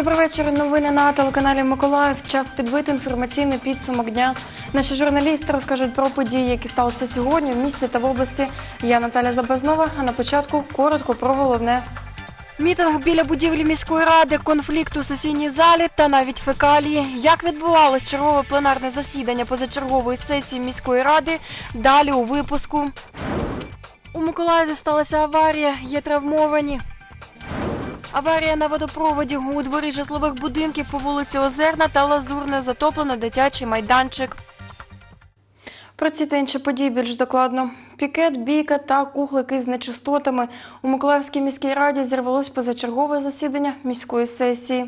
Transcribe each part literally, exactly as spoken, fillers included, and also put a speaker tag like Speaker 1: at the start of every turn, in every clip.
Speaker 1: Добрий вечір. Новини на телеканалі Миколаїв. Час підбити інформаційний підсумок дня. Наші журналісти розкажуть про події, які сталися сьогодні в місті та в області. Я Наталя Забазнова, а на початку коротко про головне. Мітинг біля будівлі міської ради, конфлікт у сесійній залі та навіть фекалії. Як відбувалось чергове пленарне засідання позачергової сесії міської ради, далі у випуску. У Миколаєві сталася аварія, є травмовані. Аварія на водопроводі. У дворі житлових будинків по вулиці Озерна та Лазурне затоплено дитячий майданчик. Про ці та інші події більш докладно. Пікет, бійка та кухлики з нечистотами. У Миколаївській міській раді зірвалось позачергове засідання міської сесії.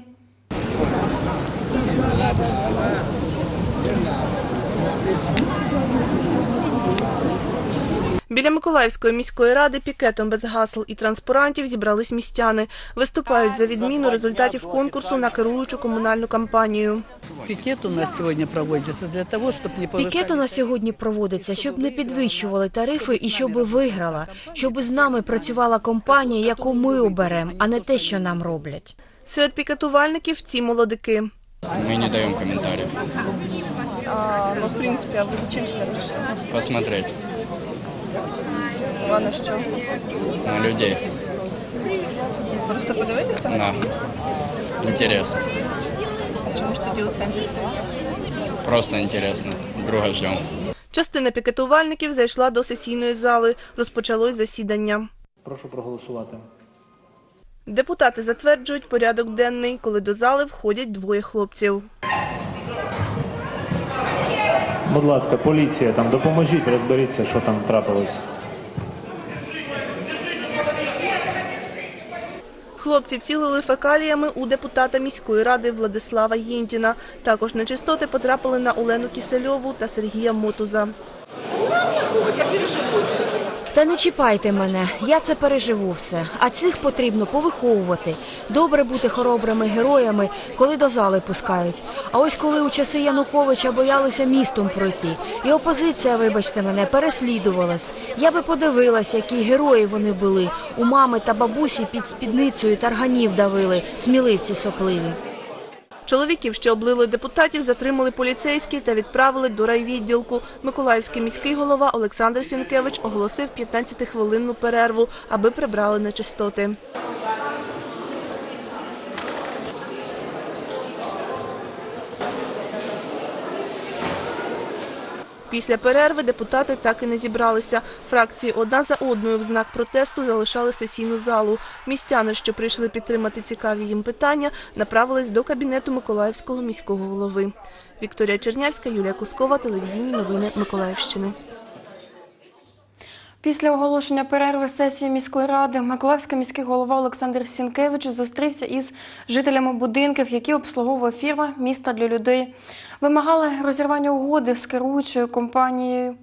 Speaker 2: Біля Миколаївської міської ради пікетом без гасел і транспарантів зібрались містяни. Виступають за відміну результатів конкурсу на керуючу комунальну кампанію.
Speaker 3: Пікет у нас сьогодні проводиться для того, щоб не повишали...
Speaker 4: Пікет у нас сьогодні проводиться, щоб не підвищували тарифи і щоб виграла, щоб з нами працювала компанія, яку ми оберемо, а не те, що нам роблять.
Speaker 2: Серед пікетувальників ці молодики.
Speaker 5: Мы не даем комментариев.
Speaker 2: А, ну, в принципе, а вы зачем сюда пришли?
Speaker 5: Посмотреть
Speaker 2: А на що?
Speaker 5: на людей.
Speaker 2: Просто подивитися?
Speaker 5: Да. Интересно.
Speaker 2: Чому ж тоді у центрі стоїть?
Speaker 5: Просто интересно. Друга ждем.
Speaker 2: Частина пікетувальників зайшла до сесійної зали. Розпочалось засідання.
Speaker 6: Прошу проголосувати.
Speaker 2: Депутати затверджують порядок денний, коли до зали входять двоє хлопців.
Speaker 6: Будь ласка, поліція, там допоможіть, розберіться, що там трапилось.
Speaker 2: Хлопці цілили фекаліями у депутата міської ради Владислава Єнтіна. Також нечистоти потрапили на Олену Кісельову та Сергія Мотуза.
Speaker 4: Та не чіпайте мене, я це переживу все. А цих потрібно повиховувати. Добре бути хоробрими героями, коли до зали пускають. А ось коли у часи Януковича боялися містом пройти. І опозиція, вибачте мене, переслідувалась. Я би подивилась, які герої вони були. У мами та бабусі під спідницею тарганів давили, сміливці сопливі.
Speaker 2: Чоловіків, що облили депутатів, затримали поліцейські та відправили до райвідділку. Миколаївський міський голова Олександр Сінкевич оголосив п'ятнадцятихвилинну перерву, аби прибрали нечистоти. Після перерви депутати так і не зібралися. Фракції одна за одною в знак протесту залишали сесійну залу. Містяни, що прийшли підтримати цікаві їм питання, направились до кабінету Миколаївського міського голови. Вікторія Чернявська, Юлія Кускова, телевізійні новини Миколаївщини.
Speaker 1: Після оголошення перерви сесії міської ради Миколаївський міський голова Олександр Сінкевич зустрівся із жителями будинків, які обслуговує фірма «Місто для людей». Вимагали розірвання угоди з керуючою компанією.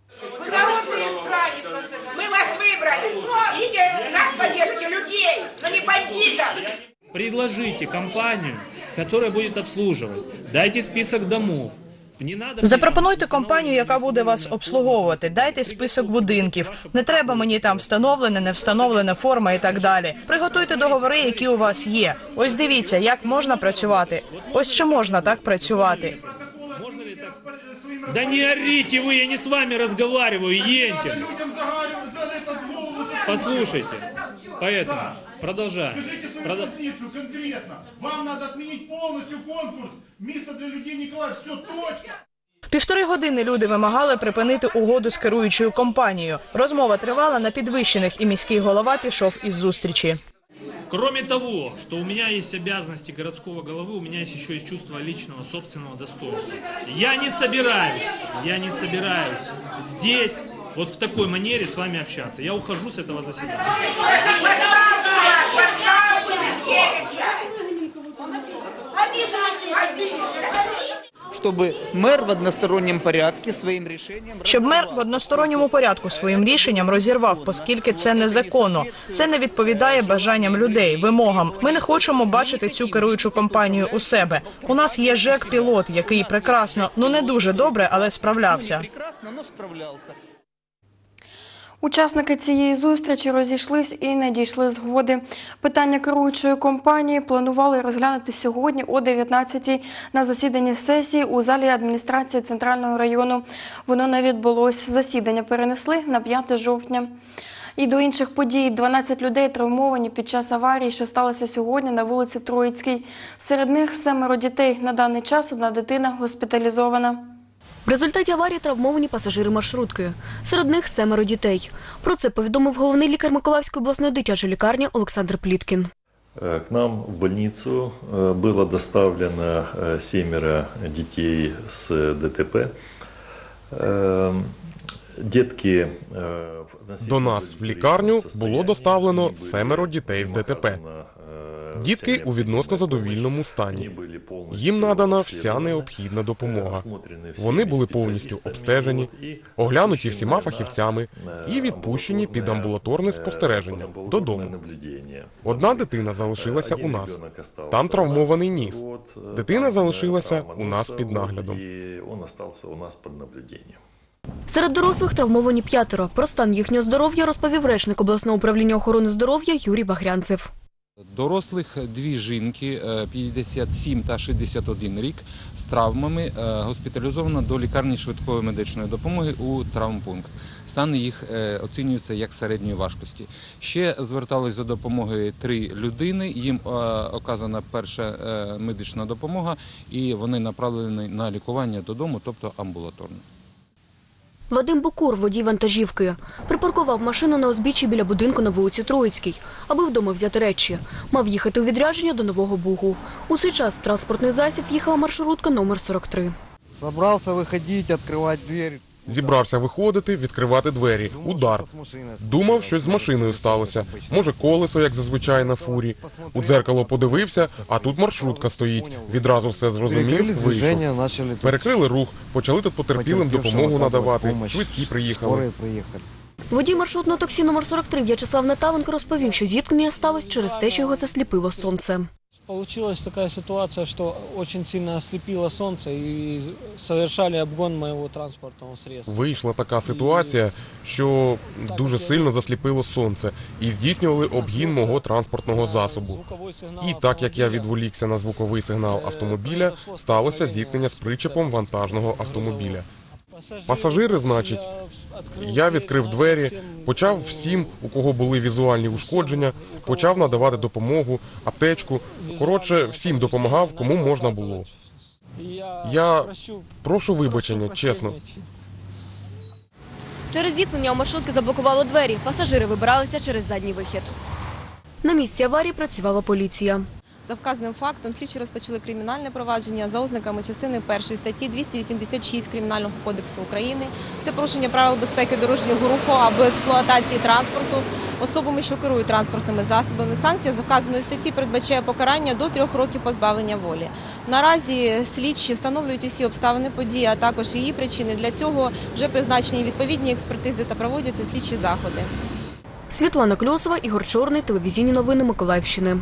Speaker 7: Ми вас вибрали. Ідіть, нас підтримуйте, людей, але не бандитів.
Speaker 8: Предложите компанию, которая будет обслуживать. Дайте список домов.
Speaker 9: Запропонуйте компанію, яка буде вас обслуговувати. Дайте список будинків. Не треба мені там встановлена, не встановлена форма і так далі. Приготуйте договори, які у вас є. Ось дивіться, як можна працювати. Ось чи можна так працювати.
Speaker 8: Да не орите вы, я не с вами разговариваю, Ентин. Послушайте, поэтому продолжаем.
Speaker 10: Продол... конкретно. Вам надо отменить полностью конкурс. Место для людей Николаев. Все точно.
Speaker 9: Півтори години люди вимагали припинити угоду з керуючою компанією. Розмова тривала на підвищених, і міський голова пішов із зустрічі.
Speaker 8: Кроме того, что у меня есть обязанности городского головы, у меня есть еще и чувство личного, собственного достоинства. Я не собираюсь, я не собираюсь здесь, вот в такой манере с вами общаться. Я ухожу с этого заседания.
Speaker 11: Щоб мер в односторонньому порядку своїм рішенням...
Speaker 9: Щоб мер в односторонньому порядку своїм рішенням розірвав, оскільки це незаконно. Це не відповідає бажанням людей, вимогам. Ми не хочемо бачити цю керуючу компанію у себе. У нас є ЖЕК-пілот, який прекрасно, ну не дуже добре, але справлявся.
Speaker 1: Учасники цієї зустрічі розійшлись і не дійшли згоди. Питання керуючої компанії планували розглянути сьогодні о дев'ятнадцятій на засіданні сесії у залі адміністрації Центрального району. Воно не відбулось. Засідання перенесли на п'яте жовтня. І до інших подій. дванадцять людей травмовані під час аварії, що сталося сьогодні на вулиці Троїцькій. Серед них семеро дітей. На даний час одна дитина госпіталізована.
Speaker 4: В результаті аварії травмовані пасажири маршрутки. Серед них семеро дітей. Про це повідомив головний лікар Миколаївської обласної дитячої лікарні Олександр Пліткін.
Speaker 12: К нам в больницу было доставлено семеро детей с ДТП. Дітки...
Speaker 13: До нас в лікарню було доставлено семеро дітей з ДТП. Дітки у відносно задовільному стані. Їм надана вся необхідна допомога. Вони були повністю обстежені, оглянуті всіма фахівцями і відпущені під амбулаторне спостереження додому. Одна дитина залишилася у нас. Там травмований ніс. Дитина залишилася у нас під наглядом.
Speaker 4: Серед дорослих травмовані п'ятеро. Про стан їхнього здоров'я розповів речник обласного управління охорони здоров'я Юрій Багрянцев.
Speaker 14: Дорослих дві жінки, п'ятдесят сім та шістдесят один рік, з травмами госпіталізовано до лікарні швидкої медичної допомоги у травмпункт. Стан їх оцінюється як середньої важкості. Ще звертались за допомогою три людини, їм оказана перша медична допомога і вони направлені на лікування додому, тобто амбулаторно.
Speaker 4: Вадим Букур, водій вантажівки, припаркував машину на узбіччі біля будинку на вулиці Троїцькій, аби вдома взяти речі. Мав їхати у відрядження до Нового Бугу. У цей час в транспортний засіб їхала маршрутка номер сорок три.
Speaker 15: Собрався виходити, відкривати двері.
Speaker 13: Зібрався виходити, відкривати двері. Удар. Думав, щось з машиною сталося. Може, колесо, як зазвичай на фурі. У дзеркало подивився, а тут маршрутка стоїть. Відразу все зрозумів, вийшов. Перекрили рух, почали тут потерпілим допомогу надавати. Швидкі приїхали.
Speaker 4: Водій маршрутного таксі номер сорок три В'ячеслав Натавенко розповів, що зіткнення сталося через те, що його засліпило сонце.
Speaker 16: Получилась такая ситуация, что очень сильно ослепило солнце и совершали обгон моего транспортного средства.
Speaker 13: Вийшла така ситуація, що дуже сильно засліпило сонце і здійснювали обгін мого транспортного засобу. І так як я відволікся на звуковий сигнал автомобіля, сталося зіткнення з причепом вантажного автомобіля. Пасажири, значить, я відкрив двері, почав всім, у кого були візуальні ушкодження, почав надавати допомогу, аптечку. Коротше, всім допомагав, кому можна було. Я прошу вибачення, чесно.
Speaker 4: Через зіткнення у маршрутки заблокувало двері. Пасажири вибиралися через задній вихід. На місці аварії працювала поліція.
Speaker 17: За вказаним фактом слідчі розпочали кримінальне провадження за ознаками частини першої статті двісті вісімдесят шість Кримінального кодексу України. Це порушення правил безпеки дорожнього руху або експлуатації транспорту особами, що керують транспортними засобами. Санкція за вказаної статті передбачає покарання до трьох років позбавлення волі. Наразі слідчі встановлюють усі обставини події, а також її причини. Для цього вже призначені відповідні експертизи та проводяться слідчі заходи.
Speaker 4: Світлана Кльосова, Ігор Чорний, телевізійні новини Миколаївщини.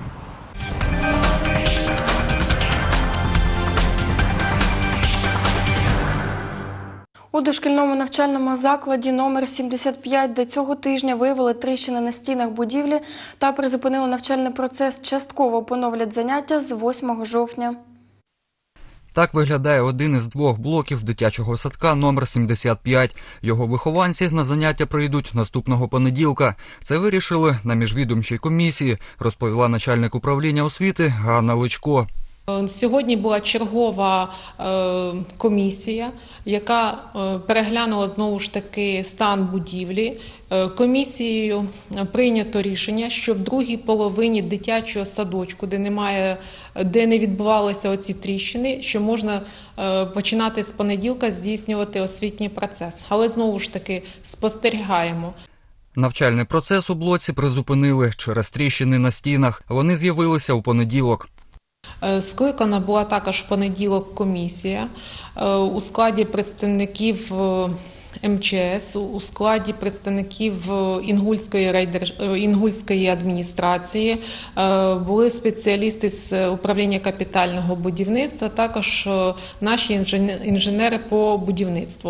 Speaker 1: У дошкільному навчальному закладі номер сімдесят п'ять, де цього тижня виявили тріщини на стінах будівлі та призупинили навчальний процес, частково поновлять заняття з восьмого жовтня.
Speaker 18: Так виглядає один із двох блоків дитячого садка номер сімдесят п'ять. Його вихованці на заняття прийдуть наступного понеділка. Це вирішили на міжвідомчій комісії, розповіла начальник управління освіти Ганна Личко.
Speaker 19: Сьогодні була чергова е, комісія, яка е, переглянула знову ж таки стан будівлі. Е, комісією прийнято рішення, що в другій половині дитячого садочку, де немає, де не відбувалися оці тріщини, що можна е, починати з понеділка здійснювати освітній процес. Але знову ж таки спостерігаємо.
Speaker 18: Навчальний процес у блоці призупинили через тріщини на стінах. Вони з'явилися у понеділок.
Speaker 19: Скликана була також в понеділок комісія у складі представників ем че ес, у складі представників Інгульської, райдерж... Інгульської адміністрації, були спеціалісти з управління капітального будівництва, також наші інженери по будівництву.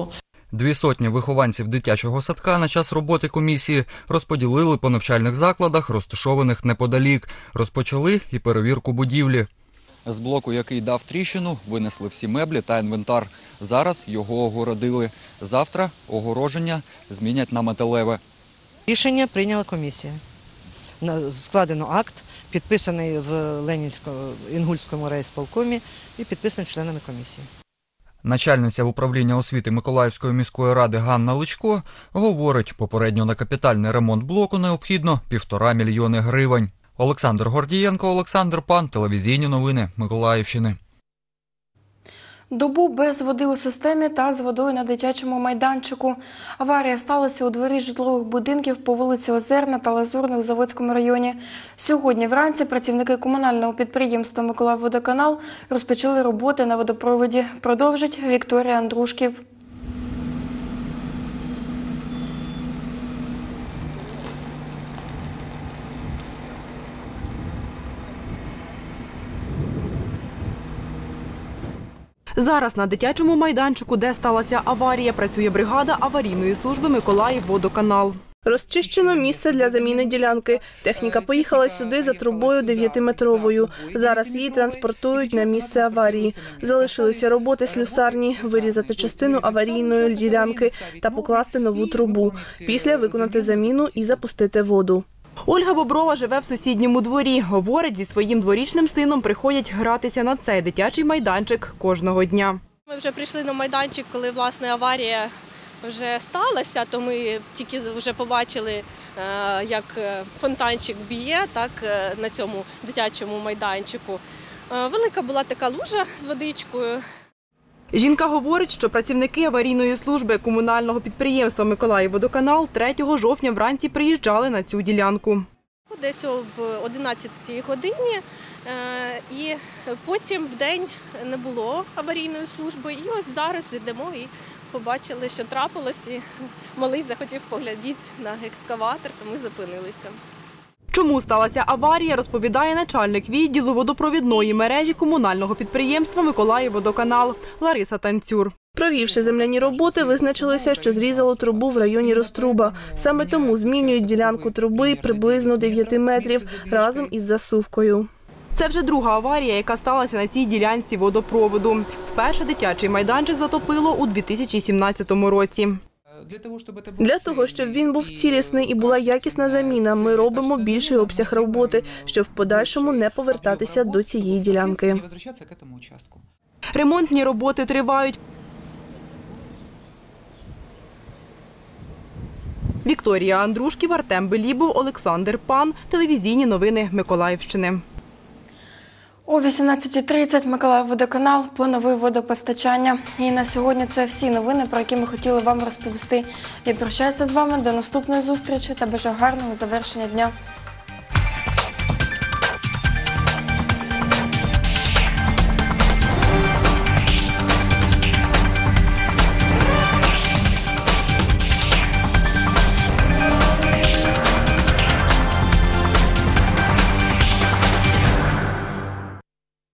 Speaker 18: Дві сотні вихованців дитячого садка на час роботи комісії розподілили по навчальних закладах, розташованих неподалік. Розпочали і перевірку будівлі. З блоку, який дав тріщину, винесли всі меблі та інвентар. Зараз його огородили. Завтра огороження змінять на металеве.
Speaker 20: Рішення прийняла комісія. Складено акт, підписаний в Ленінсько-Інгульському райсполкомі і підписаний членами комісії.
Speaker 18: Начальниця управління освіти Миколаївської міської ради Ганна Личко говорить, попередньо на капітальний ремонт блоку необхідно півтора мільйони гривень. Олександр Гордієнко, Олександр Пан, телевізійні новини Миколаївщини.
Speaker 1: Добу без води у системі та з водою на дитячому майданчику. Аварія сталася у дворі житлових будинків по вулиці Озерна та Лазурна у Заводському районі. Сьогодні вранці працівники комунального підприємства «Миколаївводоканал» розпочали роботи на водопроводі. Продовжить Вікторія Андрушків.
Speaker 21: Зараз на дитячому майданчику, де сталася аварія, працює бригада аварійної служби «Миколаївводоканал».
Speaker 2: Розчищено місце для заміни ділянки. Техніка поїхала сюди за трубою дев'ятиметровою. Зараз її транспортують на місце аварії. Залишилися роботи слюсарні, вирізати частину аварійної ділянки та покласти нову трубу. Після виконати заміну і запустити воду.
Speaker 21: Ольга Боброва живе в сусідньому дворі. Говорить, зі своїм дворічним сином приходять гратися на цей дитячий майданчик кожного дня.
Speaker 22: Ми вже прийшли на майданчик, коли, власне, аварія вже сталася, то ми тільки вже побачили, як фонтанчик б'є так, на цьому дитячому майданчику. Велика була така лужа з водичкою.
Speaker 21: Жінка говорить, що працівники аварійної служби комунального підприємства «Миколаївводоканал» третього жовтня вранці приїжджали на цю ділянку.
Speaker 22: Десь об одинадцятій годині, і потім в день не було аварійної служби. І ось зараз йдемо і побачили, що трапилось, і малий захотів поглядіти на екскаватор, то ми зупинилися.
Speaker 21: Чому сталася аварія, розповідає начальник відділу водопровідної мережі комунального підприємства «Миколаївводоканал» Лариса Танцюр.
Speaker 2: Провівши земляні роботи, визначилося, що зрізало трубу в районі Розтруба. Саме тому змінюють ділянку труби приблизно дев'яти метрів разом із засувкою.
Speaker 21: Це вже друга аварія, яка сталася на цій ділянці водопроводу. Вперше дитячий майданчик затопило у дві тисячі сімнадцятому році.
Speaker 2: Для того, щоб він був цілісний і була якісна заміна, ми робимо більший обсяг роботи, щоб в подальшому не повертатися до цієї ділянки.
Speaker 21: Ремонтні роботи тривають. Вікторія Андрушків, Артем Белібов, Олександр Пан. Телевізійні новини Миколаївщини.
Speaker 1: О вісімнадцятій тридцять Миколаївводоканал поновив водопостачання. І на сьогодні це всі новини, про які ми хотіли вам розповісти. Я прощаюся з вами до наступної зустрічі та бажаю гарного завершення дня.